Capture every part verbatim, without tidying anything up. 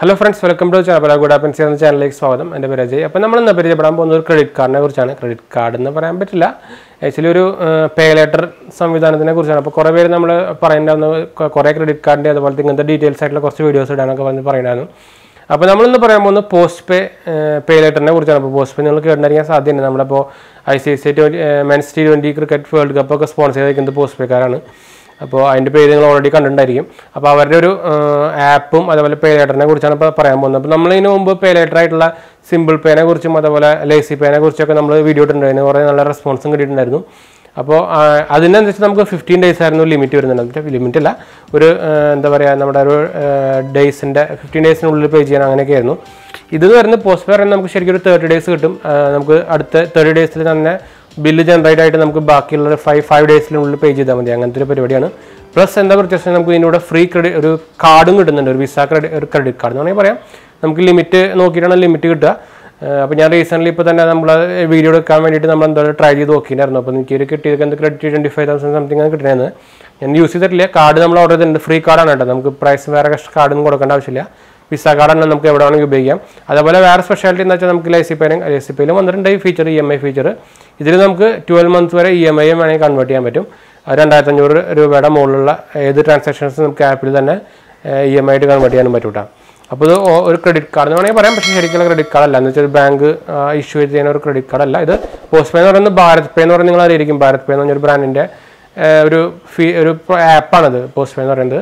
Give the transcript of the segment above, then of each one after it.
Hello friends, welcome to the channel. Good afternoon, channel like Swadam and Ajay. Upon the Namana credit card, never channel credit card in the Parambitilla. Actually, you pay letter some with another Kurana, Korea number Paranda, correct credit card, the other thing and the details side like videos at Anaka and Paranano. Upon the Namana Paramon, post pay pay letter never channel post pay, look at Naria Sadin and Namapo. I say, men's T twenty cricket World Cup sponsor in the post pay Karana. അപ്പോൾ അതിൻ്റെ പേര് നിങ്ങൾ already കണ്ടിട്ടുണ്ടായിരിക്കും. അപ്പോൾ അവരുടെ ഒരു ആപ്പും അതുപോലെ പേ ലെറ്ററിനെ കുറിച്ചാണ് ഇപ്പോൾ പറയാൻ പോകുന്നത്. അപ്പോൾ നമ്മൾ ഇതിന് മുമ്പ് പേ ലെറ്റർ ആയിട്ടുള്ള സിമ്പിൾ പേനെ കുറിച്ചും അതുപോലെ ലേസി പേനെ കുറിച്ചൊക്കെ നമ്മൾ വീഡിയോ ഇട്ടിട്ടുണ്ടായിരുന്നു. കുറേ നല്ല റെസ്പോൺസും കിട്ടിയിട്ടുണ്ടായിരുന്നു. അപ്പോൾ അതിനനുസരിച്ച് നമുക്ക് ഫിഫ്റ്റീൻ ഡേയ്സ് ആയിരുന്നു ലിമിറ്റ് വരുന്നുണ്ട്. ലിമിറ്റ് അല്ല, ഒരു എന്താ പറയുക, നമ്മുടെ ഒരു ഡേയ്സിൻ്റെ ഫിഫ്റ്റീൻ ഡേയ്സിനുള്ളിൽ പേ ചെയ്യാൻ അങ്ങനെയൊക്കെ ആയിരുന്നു. ഇത് വരുന്നത് പോസ്റ്റ് പേ പറയുന്നത് നമുക്ക് ശരിക്കും ഒരു തേർട്ടി ഡേയ്സ് കിട്ടും. നമുക്ക് അടുത്ത തേർട്ടി ഡേയ്സിൽ തന്നെ ബില്ല് ജനറേറ്റ് ആയിട്ട് നമുക്ക് ബാക്കിയുള്ള ഫൈവ് ഫൈവ് ഡേയ്സിനുള്ളിൽ പേ ചെയ്താൽ മതി. അങ്ങനത്തെ ഒരു പരിപാടിയാണ്. പ്ലസ് എന്താ പ്രത്യേകിച്ച് നമുക്ക് ഇതിനൂടെ ഫ്രീ ക്രെഡിറ്റ് ഒരു കാർഡും കിട്ടുന്നുണ്ട്, ഒരു വിസ ക്രെഡിറ്റ് ഒരു ക്രെഡിറ്റ് കാർഡ് എന്ന് വേണമെങ്കിൽ പറയാം. നമുക്ക് ലിമിറ്റ് നോക്കിയിട്ടാണ് ലിമിറ്റ് കിട്ടുക. അപ്പോൾ ഞാൻ റീസെൻ്റ്ലി ഇപ്പോൾ തന്നെ നമ്മൾ വീഡിയോ എടുക്കാൻ വേണ്ടിയിട്ട് നമ്മൾ എന്തായാലും ട്രൈ ചെയ്ത് നോക്കിയിട്ടുണ്ടായിരുന്നു. അപ്പോൾ എനിക്ക് ഒരു കിട്ടിയത് എന്ത് credit twenty five thousand something ആണ് കിട്ടുന്നത്. ഞാൻ യൂസ് ചെയ്തിട്ടില്ല. കാർഡ് നമ്മൾ ഓർഡർ ചെയ്തിട്ടുണ്ട്. ഫ്രീ കാർഡാണ് കേട്ടോ. നമുക്ക് പ്രൈസ് വേറെ കാർഡൊന്നും കൊടുക്കേണ്ട ആവശ്യമില്ല. വിസ കാർഡാണ് നമുക്ക് എവിടെ വേണമെങ്കിൽ ഉപയോഗിക്കാം. അതുപോലെ വേറെ സ്പെഷ്യാലിറ്റി എന്ന് വെച്ചാൽ നമുക്ക് ലേസി പേനും ലേസി പേയിലും വന്നിട്ടുണ്ട് ഈ feature, E M I feature. ഇതിൽ നമുക്ക് ട്വൽവ് മന്ത്സ് വരെ ഇ എം ഐയും വേണമെങ്കിൽ കൺവേർട്ട് ചെയ്യാൻ പറ്റും. രണ്ടായിരത്തി അഞ്ഞൂറ് രൂപയുടെ മുകളിലുള്ള ഏത് ട്രാൻസാക്ഷൻസ് നമുക്ക് ആപ്പിൽ തന്നെ ഇ എം ഐ ആയിട്ട് കൺവേർട്ട് ചെയ്യാനും പറ്റും കേട്ടോ. അപ്പോൾ ഇത് ഒരു ക്രെഡിറ്റ് കാർഡ് എന്ന് വേണമെങ്കിൽ പറയാം. പക്ഷേ ശരിക്കുള്ള ക്രെഡിറ്റ് കാർഡ് അല്ല. എന്ന് വെച്ചാൽ ബാങ്ക് ഇഷ്യൂ ചെയ്യുന്ന ഒരു ക്രെഡിറ്റ് കാർഡ് അല്ല. ഇത് പോസ്റ്റ് പേ എന്ന് പറയുന്നത് ഭാരത് പേ എന്ന് പറയുന്നത് നിങ്ങൾ അറിയിരിക്കും. ഭാരത് പേ എന്ന് പറഞ്ഞൊരു ബ്രാൻഡിൻ്റെ ഒരു ഫീ ഒരു ആപ്പാണിത് പോസ്റ്റ് പേ എന്ന് പറയുന്നത്.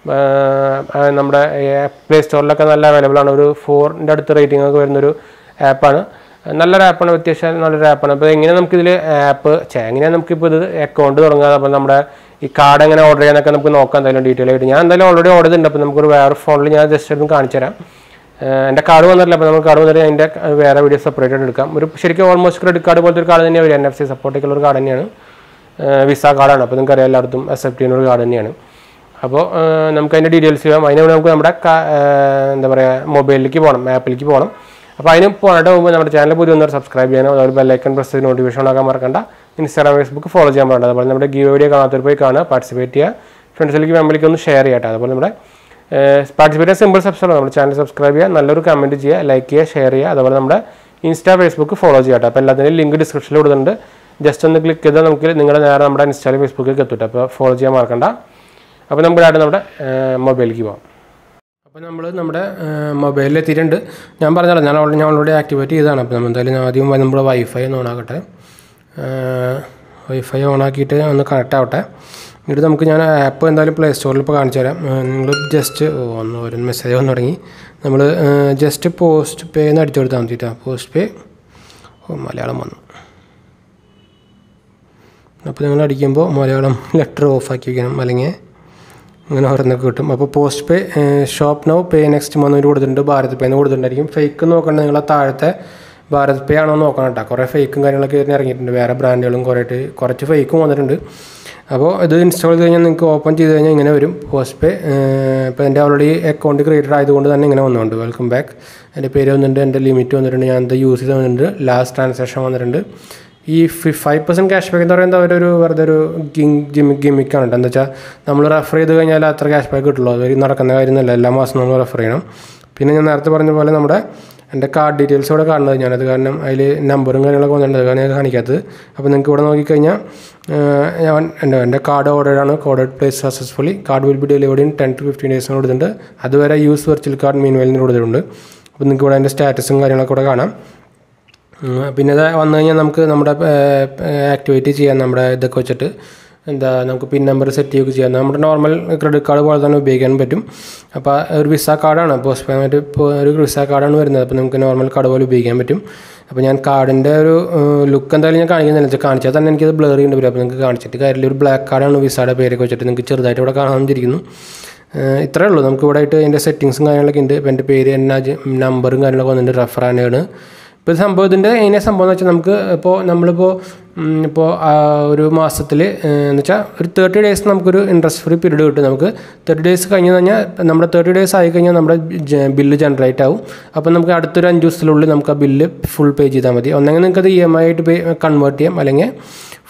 നമ്മുടെ പ്ലേ സ്റ്റോറിലൊക്കെ നല്ല അവൈലബിൾ ആണ്. ഒരു ഫോറിൻ്റെ അടുത്ത് റേറ്റിംഗ് ഒക്കെ വരുന്നൊരു ആപ്പാണ്. നല്ലൊരു ആപ്പാണ്, അത്യാവശ്യം നല്ലൊരു ആപ്പാണ്. അപ്പോൾ എങ്ങനെ നമുക്കിതിൽ ആപ്പ് എങ്ങനെയാണ് നമുക്കിപ്പോൾ ഇത് അക്കൗണ്ട് തുടങ്ങുക, അപ്പോൾ നമ്മുടെ ഈ കാർഡ് എങ്ങനെ ഓർഡർ ചെയ്യാനൊക്കെ നമുക്ക് നോക്കാം എന്തായാലും ഡീറ്റെയിൽ ആയിട്ട്. ഞാൻ എന്തായാലും ഓൾറെഡി ഓർഡർ ചെയ്തിട്ടുണ്ട്. അപ്പോൾ നമുക്കൊരു വേറെ ഫോണിൽ ഞാൻ ജസ്റ്റ് ഒന്ന് കാണിച്ചു തരാം. എൻ്റെ കാർഡ് വന്നിട്ടില്ല. അപ്പോൾ നമുക്ക് കാർഡ് വന്നിട്ട് അതിൻ്റെ വേറെ വീഡിയോ സെപ്പറേറ്റ് ആയിട്ട് എടുക്കാം. ഒരു ശരിക്കും ഓൾമോസ്റ്റ് ക്രെഡിറ്റ് കാർഡ് പോലത്തെ ഒരു കാർഡ് തന്നെയാണ് വരിക. എൻ എഫ് സി സപ്പോർട്ടൊക്കെയുള്ള ഒരു കാർഡ് തന്നെയാണ്. വിസ കാർഡാണ്. അപ്പോൾ നിങ്ങൾക്ക് അറിയാം എല്ലായിടത്തും അക്സെപ്റ്റ് ചെയ്യുന്ന ഒരു കാർഡ് തന്നെയാണ്. അപ്പോൾ നമുക്ക് അതിൻ്റെ ഡീറ്റെയിൽസ് ചെയ്യാം. അതിന് നമുക്ക് നമ്മുടെ എന്താ പറയുക മൊബൈലിലേക്ക് പോകണം, ആപ്പിലേക്ക് പോകണം. അപ്പോൾ അതിന് പോകാനായിട്ട് മുമ്പ് നമ്മുടെ ചാനൽ പുതിയ ഒന്നൊരു സബ്സ്ക്രൈബ് ചെയ്യണം. അതുപോലെ ബെല്ലൈക്കൺ പ്രസ് ചെയ്ത് നോട്ടിഫിക്കേഷൻ ആക്കാൻ മറക്കണ്ട. ഇൻസ്റ്റാഗ്രാം ഫേസ്ബുക്ക് ഫോളോ ചെയ്യാൻ പാടില്ല. അതുപോലെ നമ്മുടെ ഗീവ് വീഡിയോ കാണാത്തവർ പോയി കാണുക, പാർട്ടിസിപ്പേറ്റ് ചെയ്യുക, ഫ്രണ്ട്സിലേക്ക് ഫാമിലിക്ക് ഒന്ന് ഷെയർ ചെയ്യട്ടെ. അതുപോലെ നമ്മുടെ പാർട്ടിസിപ്പേറ്റ് ചെയ്യാൻ സിമ്പിൾ സബ്സ്ക്രൈബ് നമ്മുടെ ചാനൽ സബ്സ്ക്രൈബ് ചെയ്യുക, നല്ലൊരു കമൻറ്റ് ചെയ്യുക, ലൈക്ക് ചെയ്യുക, ഷെയർ ചെയ്യുക. അതുപോലെ നമ്മുടെ ഇൻസ്റ്റാ ഫേസ്ബുക്ക് ഫോളോ ചെയ്യട്ടെ. അപ്പോൾ എല്ലാത്തിൻ്റെയും ലിങ്ക് ഡിസ്ക്രിപ്ഷനിൽ കൊടുക്കുന്നുണ്ട്. ജസ്റ്റ് ഒന്ന് ക്ലിക്ക് ചെയ്താൽ നമുക്ക് നിങ്ങളുടെ നേരെ നമ്മുടെ ഇൻസ്റ്റാഗ്രാം ഫേസ്ബുക്കിലേക്ക് എത്തിട്ട്. അപ്പോൾ ഫോളോ ചെയ്യാൻ മറക്കണ്ട. അപ്പോൾ നമുക്ക് ഡയറക്റ്റ് നമ്മുടെ മൊബൈലിലേക്ക് പോകാം. അപ്പോൾ നമ്മൾ നമ്മുടെ മൊബൈലിൽ എത്തിയിട്ടുണ്ട്. ഞാൻ പറഞ്ഞല്ലോ, ഞാൻ ഓൾറെഡി ഞാൻ ഓൾറെഡി ആക്ടിവേറ്റ് ചെയ്തതാണ്. അപ്പോൾ നമ്മൾ എന്തായാലും ആദ്യം നമ്മുടെ വൈഫൈ ഒന്ന് ഓണാക്കട്ടെ. വൈഫൈ ഓണാക്കിയിട്ട് ഒന്ന് കണക്റ്റ് ആവട്ടെ. എന്നിട്ട് നമുക്ക് ഞാൻ ആപ്പ് എന്തായാലും പ്ലേ സ്റ്റോറിൽ ഇപ്പോൾ കാണിച്ചു തരാം. നിങ്ങൾ ജസ്റ്റ് ഒന്ന് ഒരു മെസ്സേജ് വന്ന് തുടങ്ങി. നമ്മൾ ജസ്റ്റ് പോസ്റ്റ് പേ എന്ന് അടിച്ചു കൊടുത്താൽ മതിട്ടാ. പോസ്റ്റ് പേ ഓ മലയാളം വന്നു. അപ്പോൾ നിങ്ങൾ അടിക്കുമ്പോൾ മലയാളം ലെറ്റർ ഓഫാക്കി വയ്ക്കണം, അല്ലെങ്കിൽ അങ്ങനെ ഓരോന്നൊക്കെ കിട്ടും. അപ്പോൾ post pay shop now pay next month കൊടുത്തിട്ടുണ്ട്. ഭാരത് പേ എന്ന് കൊടുത്തിട്ടുണ്ടായിരിക്കും. ഫേക്ക് നോക്കണ്ട, നിങ്ങൾ താഴത്തെ ഭാരത് പേ ആണോ നോക്കണം കേട്ടോ. കുറേ ഫേക്കും കാര്യങ്ങളൊക്കെ ഇറങ്ങിയിട്ടുണ്ട്. വേറെ ബ്രാൻഡുകളും കുറേ കുറച്ച് ഫേക്കും വന്നിട്ടുണ്ട്. അപ്പോൾ ഇത് ഇൻസ്റ്റാൾ ചെയ്ത് കഴിഞ്ഞാൽ നിങ്ങൾക്ക് ഓപ്പൺ ചെയ്ത് കഴിഞ്ഞാൽ ഇങ്ങനെ വരും പോസ്റ്റ് പേ. ഇപ്പോൾ എൻ്റെ ഓൾറെഡി അക്കൗണ്ട് ക്രിയേറ്റഡ് ആയതുകൊണ്ട് തന്നെ ഇങ്ങനെ വന്നിട്ടുണ്ട്. വെൽക്കം ബാക്ക്, എൻ്റെ പേര് വന്നിട്ടുണ്ട്, എൻ്റെ ലിമിറ്റ് വന്നിട്ടുണ്ട്, ഞാൻ എന്താ യൂസ് ചെയ്ത് വന്നിട്ടുണ്ട്, ലാസ്റ്റ് ട്രാൻസാക്ഷൻ വന്നിട്ടുണ്ട്. ഈ ഫൈവ് പെർസെൻറ്റ് ക്യാഷ് ബാക്ക് എന്ന് പറയുന്നത് അവരൊരു വെറുതെ ഒരു ഗിങ് ജിമി ഗിമിക്കാണ് കേട്ടോ. എന്താ വെച്ചാൽ നമ്മൾ റെഫർ ചെയ്ത് കഴിഞ്ഞാൽ അത്ര ക്യാഷ് ബാക്ക് കിട്ടുള്ളൂ. അത് നടക്കുന്ന കാര്യമൊന്നുമല്ല. എല്ലാ മാസം നമ്മൾ റെഫർ ചെയ്യണം. പിന്നെ ഞാൻ നേരത്തെ പറഞ്ഞ പോലെ നമ്മുടെ എൻ്റെ കാർഡ് ഡീറ്റെയിൽസ് ഇവിടെ കാണുന്നത് ഞാനത് കാരണം അതിൽ നമ്പറും കാര്യങ്ങളൊക്കെ വന്നിട്ടുണ്ട്. അത് കാരണം ഞാൻ കാണിക്കാത്തത്. അപ്പോൾ നിങ്ങൾക്ക് ഇവിടെ നോക്കിക്കഴിഞ്ഞാൽ ഞാൻ എൻ്റെ എൻ്റെ കാർഡ് ഓർഡറാണ്. Coded placed successfully, card will be delivered in ten to fifteen ഡേയ്സിന് കൊടുത്തിട്ടുണ്ട്. അതുവരെ യൂസ് വെർച്വൽ കാർഡ് മീൻവെയിലിന് കൊടുത്തിട്ടുണ്ട്. അപ്പോൾ നിങ്ങൾക്ക് ഇവിടെ അതിൻ്റെ സ്റ്റാറ്റസും കാര്യങ്ങളൊക്കെ ഇവിടെ കാണാം. പിന്നെ അത് വന്നു കഴിഞ്ഞാൽ നമുക്ക് നമ്മുടെ ആക്ടിവേറ്റ് ചെയ്യാം. നമ്മുടെ ഇതൊക്കെ വെച്ചിട്ട് എന്താ നമുക്ക് പിൻ നമ്പർ സെറ്റ് ചെയ്യുകയൊക്കെ ചെയ്യാം. നമ്മുടെ നോർമൽ ക്രെഡിറ്റ് കാർഡ് പോലെ തന്നെ ഉപയോഗിക്കാൻ പറ്റും. അപ്പോൾ ഒരു വിസ കാർഡാണ്, പോസ്റ്റ് പേയ്മെൻറ്റ് ഇപ്പോൾ ഒരു വിസ കാർഡാണ് വരുന്നത്. അപ്പോൾ നമുക്ക് നോർമൽ കാർഡ് പോലെ ഉപയോഗിക്കാൻ പറ്റും. അപ്പോൾ ഞാൻ കാർഡിൻ്റെ ഒരു ലുക്ക് എന്തായാലും ഞാൻ കാണിക്കുന്നില്ല. വെച്ചാൽ കാണിച്ചാൽ തന്നെ എനിക്കത് ബ്ലർ ചെയ്യേണ്ടി വരും. അപ്പോൾ നിങ്ങൾക്ക് കാണിച്ചിട്ട് കാര്യമില്ല. ഒരു ബ്ലാക്ക് കാർഡാണ് വിസയുടെ പേരൊക്കെ വെച്ചിട്ട് നിങ്ങൾക്ക് ചെറുതായിട്ട് ഇവിടെ കാണാമെന്നിരിക്കുന്നു. ഇത്രയേ ഉള്ളൂ. നമുക്ക് ഇവിടെ ആയിട്ട് അതിൻ്റെ സെറ്റിങ്സും കാര്യങ്ങളൊക്കെ ഉണ്ട്. ഇപ്പോൾ എൻ്റെ പേര് എന്നാ നമ്പറും കാര്യങ്ങളൊക്കെ വന്നിട്ടുണ്ട്, റെഫറാനാണ്. ഇപ്പോൾ സംഭവത്തിൻ്റെ അതിനെ സംഭവം എന്ന് വെച്ചാൽ നമുക്ക് ഇപ്പോൾ നമ്മളിപ്പോൾ ഇപ്പോൾ ഒരു മാസത്തിൽ എന്ന് വെച്ചാൽ ഒരു തേർട്ടി ഡേയ്സ് നമുക്കൊരു ഇൻട്രസ്റ്റ് ഫ്രീ പീരീഡ് കിട്ടും. നമുക്ക് തേർട്ടി ഡേയ്സ് കഴിഞ്ഞ് കഴിഞ്ഞാൽ നമ്മുടെ തേർട്ടി ഡേയ്സ് ആയി കഴിഞ്ഞാൽ നമ്മുടെ ബില്ല് ജനറേറ്റ് ആവും. അപ്പോൾ നമുക്ക് അടുത്തൊരു അഞ്ച് ദിവസത്തിനുള്ളിൽ നമുക്ക് ആ ബില്ല് ഫുൾ പേ ചെയ്താൽ മതി. ഒന്നെങ്കിൽ നിങ്ങൾക്ക് അത് ഇ എം ഐ ആയിട്ട് പേ കൺവേർട്ട് ചെയ്യാം, അല്ലെങ്കിൽ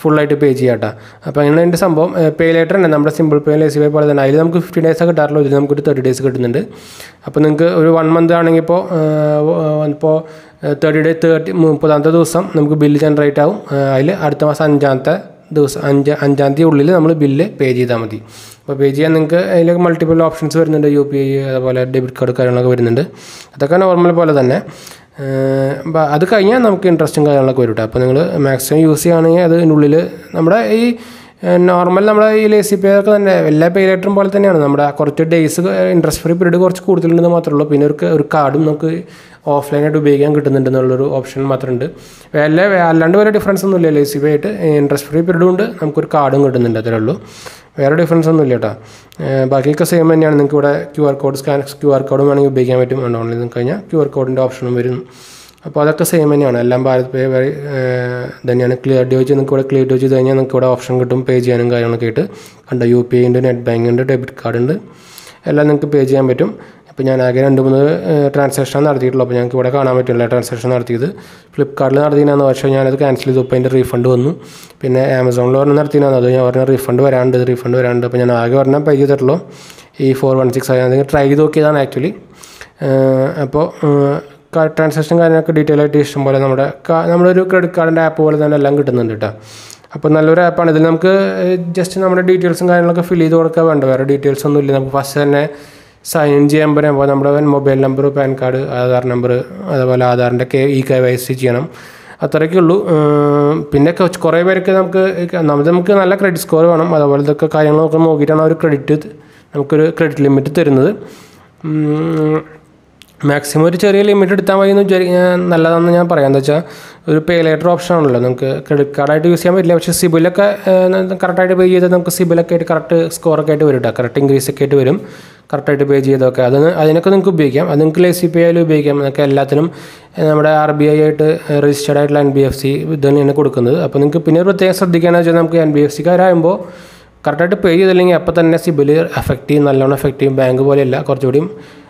ഫുള്ളായിട്ട് പേ ചെയ്യാം കേട്ടോ. അപ്പോൾ അങ്ങനെ അതിൻ്റെ സംഭവം പേ ലേറ്റർ തന്നെ നമ്മുടെ simple pay S B I പോലെ തന്നെ അതിൽ നമുക്ക് ഫിഫ്റ്റി ഡേയ്സ് കിട്ടാറുള്ളൂ, ഇതിൽ നമുക്കൊരു തേർട്ടി ഡേയ്സ് കിട്ടുന്നുണ്ട്. അപ്പോൾ നിങ്ങൾക്ക് ഒരു വൺ മന്ത് ആണെങ്കിൽ ഇപ്പോൾ ഇപ്പോൾ തേർട്ടി ഡേ തേർട്ടി മുപ്പതാമത്തെ ദിവസം നമുക്ക് ബില്ല് ജനറേറ്റ് ആവും. അതിൽ അടുത്ത മാസം അഞ്ചാമത്തെ ദിവസം അഞ്ച് അഞ്ചാം തീയതി ഉള്ളിൽ നമ്മൾ ബില്ല് പേ ചെയ്താൽ മതി. അപ്പോൾ പേ ചെയ്യാൻ നിങ്ങൾക്ക് അതിൽ മൾട്ടിപ്പിൾ ഓപ്ഷൻസ് വരുന്നുണ്ട്, യു പി ഐ അതുപോലെ ഡെബിറ്റ് കാർഡ് കാര്യങ്ങളൊക്കെ വരുന്നുണ്ട്. അതൊക്കെ നോർമൽ പോലെ തന്നെ. അത് കഴിഞ്ഞാൽ നമുക്ക് ഇൻട്രസ്റ്റും കാര്യങ്ങളൊക്കെ വരും കേട്ടോ. അപ്പോൾ നിങ്ങൾ മാക്സിമം യൂസ് ചെയ്യുകയാണെങ്കിൽ അതിനുള്ളിൽ നമ്മുടെ ഈ നോർമൽ നമ്മുടെ ഈ ലേസി പേ ഒക്കെ തന്നെ എല്ലാ പേ ലേറ്ററും പോലെ തന്നെയാണ്. നമ്മുടെ കുറച്ച് ഡേയ്സ് ഇൻട്രസ്റ്റ് ഫ്രീ പീരീഡ് കുറച്ച് കൂടുതലുണ്ടെന്ന് മാത്രമേ ഉള്ളൂ. പിന്നെ ഒരു ഒരു കാർഡും നമുക്ക് ഓഫ്ലൈനായിട്ട് ഉപയോഗിക്കാൻ കിട്ടുന്നുണ്ടെന്നുള്ളൊരു ഓപ്ഷൻ മാത്രമുണ്ട്. എല്ലാ അല്ലാണ്ട് വേറെ ഡിഫറൻസ് ഒന്നുമില്ല. ലേസി പേ ആയിട്ട് ഇൻട്രസ്റ്റ് ഫ്രീ പീരീഡും ഉണ്ട്, നമുക്കൊരു കാർഡും കിട്ടുന്നുണ്ട്, അതേ ഉള്ളൂ. വേറെ ഡിഫറൻസ് ഒന്നും ഇല്ല കേട്ടോ. ബാക്കിയൊക്കെ സെയിം തന്നെയാണ്. നിങ്ങൾക്ക് ഇവിടെ Q R code scan Q R കോഡും വേണമെങ്കിൽ ഉപയോഗിക്കാൻ പറ്റും. ഓൺലൈനിൽ നിന്ന് കഴിഞ്ഞാൽ ക്യു ആർ കോഡിൻ്റെ ഓപ്ഷനും വരും. അപ്പോൾ അതൊക്കെ സെയിം തന്നെയാണ്. എല്ലാം ഭാരത് പേ വഴി തന്നെയാണ്. ക്ലിയർ ഡി വെച്ച് നിങ്ങൾക്ക് ഇവിടെ ക്ലിയർ ഡി ചെയ്ത് കഴിഞ്ഞാൽ നിങ്ങൾക്ക് ഇവിടെ ഓപ്ഷൻ കിട്ടും പേ ചെയ്യാനും കാര്യങ്ങളൊക്കെ ആയിട്ട്. കണ്ടോ, യു പി ഐ ഉണ്ട്, നെറ്റ് ബാങ്കിങ് ഉണ്ട്, ഡെബിറ്റ് കാർഡ് ഉണ്ട്, എല്ലാം നിങ്ങൾക്ക് പേ ചെയ്യാൻ പറ്റും. അപ്പോൾ ഞാൻ ആകെ രണ്ട് മൂന്ന് ട്രാൻസാക്ഷൻ നടത്തിയിട്ടുള്ളൂ. അപ്പോൾ ഞങ്ങൾക്ക് ഇവിടെ കാണാൻ പറ്റില്ല ട്രാൻസാക്ഷൻ നടത്തിയത്. ഫ്ലിപ്പ്കാർട്ടിൽ നടത്തിയതാണെന്ന് പക്ഷേ ഞാനത് ക്യാൻസൽ ചെയ്തു. അപ്പോൾ അതിൻ്റെ റീഫണ്ട് വന്നു. പിന്നെ ആമസോണിൽ പറഞ്ഞ് നടത്തിയതാണ്, അത് ഞാൻ പറഞ്ഞ റീഫണ്ട് വരാണ്ട് റീഫണ്ട് വരാണ്ട് അപ്പോൾ ഞാൻ ആകെ പറഞ്ഞാൽ പേ ചെയ്തിട്ടുള്ളൂ ഈ ഫോർ വൺ സിക്സ് ആയി ട്രൈ ചെയ്ത് നോക്കിയതാണ് ആക്ച്വലി. അപ്പോൾ ട്രാൻസാക്ഷൻ കാര്യങ്ങളൊക്കെ ഡീറ്റെയിൽ ആയിട്ട് ഇഷ്ടംപോലെ നമ്മുടെ നമ്മുടെ ഒരു ക്രെഡിറ്റ് കാർഡിൻ്റെ ആപ്പ് പോലെ തന്നെ എല്ലാം കിട്ടുന്നുണ്ട് കേട്ടോ. അപ്പോൾ നല്ലൊരു ആപ്പാണ്. ഇതിൽ നമുക്ക് ജസ്റ്റ് നമ്മുടെ ഡീറ്റെയിൽസും കാര്യങ്ങളൊക്കെ ഫിൽ ചെയ്ത് കൊടുക്കാൻ വേണ്ട, വേറെ ഡീറ്റെയിൽസ് ഒന്നും ഇല്ല. നമുക്ക് ഫസ്റ്റ് തന്നെ സൈൻ ഇൻ ചെയ്യാൻ പറയുമ്പോൾ നമ്മുടെ mobile number, PAN card, Aadhaar number, അതുപോലെ ആധാറിൻ്റെ K E K Y C ചെയ്യണം, അത്രയൊക്കെ ഉള്ളൂ. പിന്നെ കുറേ പേർക്ക് നമുക്ക് നമുക്ക് നല്ല ക്രെഡിറ്റ് സ്കോർ വേണം. അതുപോലെ ഇതൊക്കെ കാര്യങ്ങളൊക്കെ നോക്കിയിട്ടാണ് അവർ ക്രെഡിറ്റ് നമുക്കൊരു ക്രെഡിറ്റ് ലിമിറ്റ് തരുന്നത്. മാക്സിമം ഒരു ചെറിയ ലിമിറ്റ് എടുത്താൽ മതി എന്ന് വിചാരിക്കാൻ നല്ലതാണെന്ന് ഞാൻ പറയാം. എന്താ വെച്ചാൽ ഒരു പേ ലേറ്റർ ഓപ്ഷൻ ആണല്ലോ, നമുക്ക് ക്രെഡിറ്റ് കാർഡായിട്ട് യൂസ് ചെയ്യാൻ പറ്റില്ല. പക്ഷേ സിബിലൊക്കെ കറക്റ്റായിട്ട് പേ ചെയ്താൽ നമുക്ക് സിബിലൊക്കെ ആയിട്ട് കറക്റ്റ് സ്കോറൊക്കെ ആയിട്ട് വരും കേട്ടോ. കറക്റ്റ് ഇൻക്രീസ് ഒക്കെ ആയിട്ട് വരും കറക്റ്റായിട്ട് പേ ചെയ്തൊക്കെ. അതിന് അതിനൊക്കെ നിങ്ങൾക്ക് ഉപയോഗിക്കാം. അത് നിങ്ങൾക്ക് ലേസി പേ ആയാലും ഉപയോഗിക്കാം. നിങ്ങൾക്ക് എല്ലാത്തിനും നമ്മുടെ ആർ ബി ഐ ആയിട്ട് രജിസ്റ്റേർഡ് ആയിട്ടുള്ള എൻ ബി എഫ് സി ഇത് തന്നെയാണ് കൊടുക്കുന്നത്. അപ്പോൾ നിങ്ങൾക്ക് പിന്നെ പ്രത്യേകം ശ്രദ്ധിക്കുകയാണെന്ന് വെച്ചാൽ നമുക്ക് എൻ ബി എഫ് സിക്കാരാകുമ്പോൾ കറക്റ്റായിട്ട് പേ ചെയ്തില്ലെങ്കിൽ അപ്പോൾ തന്നെ സിബിൽ എഫക്റ്റ് ചെയ്യും, നല്ലോണം എഫക്റ്റ് ചെയ്യും. ബാങ്ക് പോലെയല്ല, കുറച്ചുകൂടിയും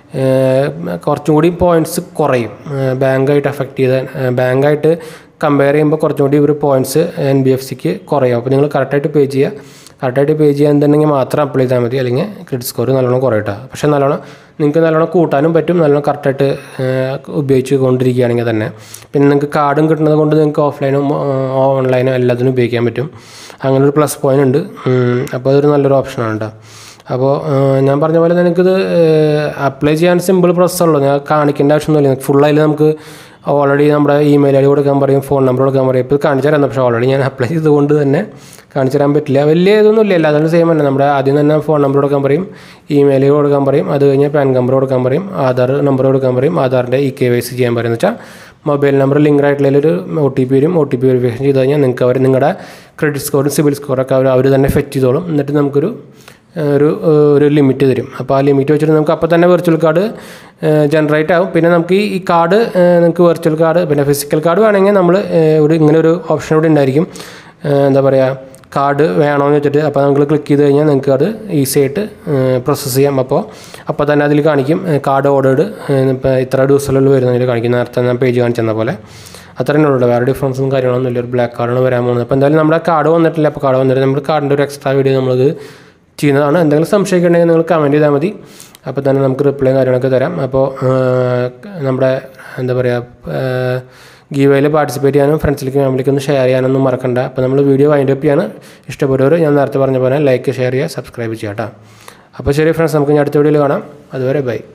കുറച്ചും കൂടി പോയിൻറ്റ്സ് കുറയും. ബാങ്കായിട്ട് എഫക്റ്റ് ചെയ്ത ബാങ്കായിട്ട് കമ്പയർ ചെയ്യുമ്പോൾ കുറച്ചും കൂടി ഒരു പോയിൻറ്റ്സ് എൻ ബി എഫ് സിക്ക് കുറയും. അപ്പോൾ നിങ്ങൾ കറക്റ്റായിട്ട് പേ ചെയ്യുക. കറക്റ്റായിട്ട് പേ ചെയ്യാന്നുണ്ടെങ്കിൽ മാത്രം അപ്ലൈ ചെയ്താൽ മതി, അല്ലെങ്കിൽ ക്രെഡിറ്റ് സ്കോർ നല്ലോണം കുറയട്ടെ. പക്ഷേ നല്ലോണം നിങ്ങൾക്ക് നല്ലോണം കൂട്ടാനും പറ്റും, നല്ലോണം കറക്റ്റായിട്ട് ഉപയോഗിച്ച് കൊണ്ടിരിക്കുകയാണെങ്കിൽ തന്നെ. പിന്നെ നിങ്ങൾക്ക് കാർഡും കിട്ടുന്നത് കൊണ്ട് നിങ്ങൾക്ക് ഓഫ്ലൈനും ഓൺലൈനും എല്ലാത്തിനും ഉപയോഗിക്കാൻ പറ്റും. അങ്ങനെ ഒരു പ്ലസ് പോയിൻ്റ് ഉണ്ട്. അപ്പോൾ അതൊരു നല്ലൊരു ഓപ്ഷനാണ് കേട്ടോ. അപ്പോൾ ഞാൻ പറഞ്ഞ പോലെ നിനക്കിത് അപ്ലൈ ചെയ്യാൻ സിമ്പിൾ പ്രോസസ്സുള്ളൂ. ഞാൻ കാണിക്കേണ്ട ആവശ്യമൊന്നുമില്ല. ഫുള്ളായി നമുക്ക് ഓൾറെഡി നമ്മുടെ ഇമെയിൽ ഐ ഡി കൊടുക്കാൻ പറയും, ഫോൺ നമ്പർ കൊടുക്കാൻ പറയും. ഇപ്പോൾ കാണിച്ചു തരാം, പക്ഷേ ഓൾറെഡി ഞാൻ അപ്ലൈ ചെയ്തുകൊണ്ട് തന്നെ കാണിച്ചു തരാൻ പറ്റില്ല. വലിയ ഇതൊന്നുമില്ല, എല്ലാത്തിനും സെയിം തന്നെ. നമ്മുടെ ആദ്യം തന്നെ ഫോൺ നമ്പർ കൊടുക്കാൻ പറയും, ഇമെയിൽ ഐ ഡി കൊടുക്കാൻ പറയും, അത് കഴിഞ്ഞ് പാൻ നമ്പർ കൊടുക്കാൻ പറയും, ആധാർ നമ്പർ കൊടുക്കാൻ പറയും, ആധാറിൻ്റെ ഇ കെ വൈ സി ചെയ്യാൻ പറയും. എന്ന് വെച്ചാൽ മൊബൈൽ നമ്പർ ലിങ്ക് ആയിട്ടുള്ളൊരു ഒ ടി പി വരും. ഒ ടി പി വെരിഫിക്കേഷൻ ചെയ്ത് കഴിഞ്ഞാൽ നിങ്ങൾക്ക് അവർ നിങ്ങളുടെ ക്രെഡിറ്റ് സ്കോറും സിബിൽ സ്കോറൊക്കെ അവർ അവർ തന്നെ ഫെറ്റ് ചെയ്തോളും. എന്നിട്ട് നമുക്കൊരു ഒരു ഒരു ലിമിറ്റ് തരും. അപ്പോൾ ആ ലിമിറ്റ് വെച്ചിട്ട് നമുക്ക് അപ്പോൾ തന്നെ വെർച്വൽ കാർഡ് ജനറേറ്റ് ആവും. പിന്നെ നമുക്ക് ഈ കാർഡ് നിങ്ങൾക്ക് വെർച്വൽ കാർഡ് പിന്നെ ഫിസിക്കൽ കാർഡ് വേണമെങ്കിൽ നമ്മൾ ഒരു ഇങ്ങനെ ഒരു ഓപ്ഷൻ കൂടി ഉണ്ടായിരിക്കും. എന്താ പറയുക, കാർഡ് വേണമെന്ന് വെച്ചിട്ട് അപ്പോൾ നമ്മൾ ക്ലിക്ക് ചെയ്ത് കഴിഞ്ഞാൽ നിങ്ങൾക്ക് അത് ഈസി ആയിട്ട് പ്രോസസ്സ് ചെയ്യാം. അപ്പോൾ അപ്പോൾ തന്നെ അതിൽ കാണിക്കും കാർഡ് ഓർഡേഡ് ഇപ്പോൾ ഇത്ര ദിവസങ്ങളിൽ വരുന്നതിൽ കാണിക്കും. നേരത്തെ ഞാൻ പേജ് കാണിച്ചെന്ന പോലെ അത്രയും ഉള്ളൂ. വേറെ ഡിഫറൻസും കാര്യങ്ങളൊന്നും ഇല്ല. ഒരു ബ്ലാക്ക് കാർഡാണ് വരാൻ പോകുന്നത്. അപ്പോൾ എന്തായാലും നമ്മുടെ കാർഡ് വന്നിട്ടില്ല. അപ്പോൾ കാർഡ് വന്നിട്ട് നമ്മൾ കാർഡിൻ്റെ ഒരു എക്സ്ട്രാ വീഡിയോ നമ്മളത് ചെയ്യുന്നതാണ്. എന്തെങ്കിലും സംശയിക്കണമെങ്കിൽ നിങ്ങൾ കമൻറ്റ് ചെയ്താൽ മതി. അപ്പോൾ തന്നെ നമുക്ക് റിപ്ലൈയും കാര്യങ്ങളൊക്കെ തരാം. അപ്പോൾ നമ്മുടെ എന്താ പറയുക, ഗീവയിൽ പാർട്ടിസിപ്പേറ്റ് ചെയ്യാനും ഫ്രണ്ട്സിലേക്കും ഫാമിലിക്കും ഒന്ന് ഷെയർ ചെയ്യാനൊന്നും മറക്കണ്ട. അപ്പോൾ നമ്മൾ വീഡിയോ വൈൻഡ് അപ്പ് ചെയ്യാണ്. ഇഷ്ടപ്പെട്ടവർ ഞാൻ നേരത്തെ പറഞ്ഞ പോലെ ലൈക്ക്, ഷെയർ ചെയ്യുക, സബ്സ്ക്രൈബ് ചെയ്യാം കേട്ടോ. അപ്പോൾ ശരി ഫ്രണ്ട്സ്, നമുക്ക് ഇനി അടുത്ത വീഡിയോയിൽ കാണാം. അതുവരെ ബൈ.